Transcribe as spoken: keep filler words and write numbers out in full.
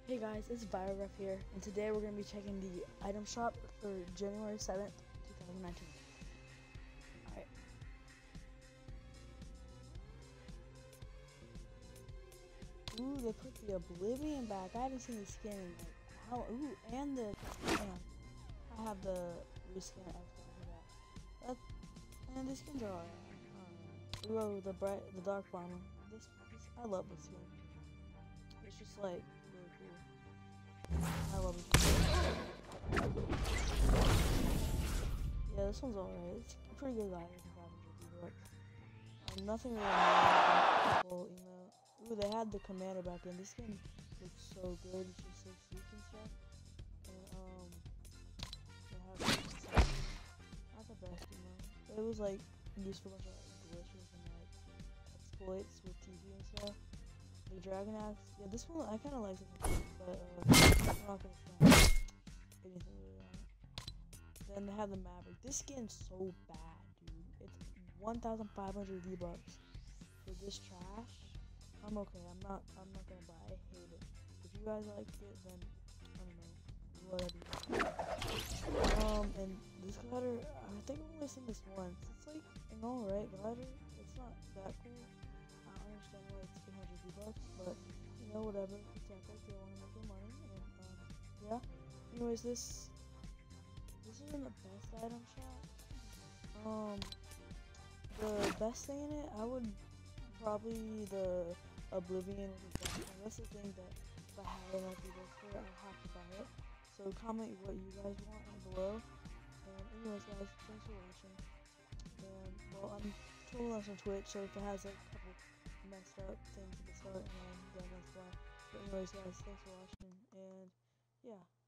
Hey guys, it's Biograph here, and today we're going to be checking the item shop for January seventh, two thousand nineteen. Alright. Ooh, they put the Oblivion back. I haven't seen the skin in like how. Ooh, and the. Hang on. I have the reskin. I forgot that. And the skins are alright. Ooh, the bright, the dark bomber. This, this, I love this skin. It's just like really cool. I love it. Yeah, this one's alright. It's a pretty good item for five hundred V-Bucks. Um, nothing really new. You know. Ooh, they had the commander back in. This skin looks so good. It's just so sleek and stuff. And um, they have not the best, you know. It was like used for a bunch of like, glitches and like exploits with T V and stuff. The Dragon Axe, yeah, this one I kind of like this one, but uh, I'm not gonna spend anything really on it. Then they have the Maverick. This skin's so bad, dude. It's one thousand five hundred V-Bucks for this trash. I'm okay. I'm not. I'm not gonna buy. I hate it. If you guys like it, then I don't know. Whatever. Um, and this glider, I think I've only seen this once. It's like an alright glider. It's not that cool. I don't understand why it's eight hundred V-Bucks, but you know, whatever. It's epic. They want to make their money, and um, yeah. Anyways, this this isn't the best item shop. Um, the best thing in it, I would probably the Oblivion with the back. That's the thing that if I had enough V-Bucks for it, I'd have to buy it. So comment what you guys want down below. And anyways, guys, thanks for watching. And well, I'm totally on Twitch, so if it has like a couple messed up things at the start, and then that's why. But anyways, guys, thanks for watching, and yeah.